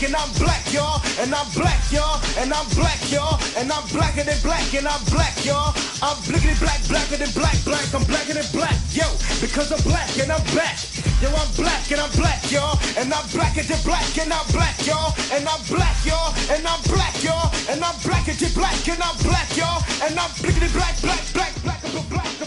and I'm black, y'all. And I'm black, y'all. And I'm black, y'all. And I'm blacker than black, and I'm black, y'all. I'm blickety black, blacker than black, black. I'm blacker than black, yo. Because I'm black and I'm back. Yo, I'm black and I'm black, y'all. And I'm blacker than black, and I'm black, y'all. And I'm black, y'all. And I'm black, y'all. And I'm blacker than black, and I'm black, y'all. And I'm blickety black, black, black, black, black.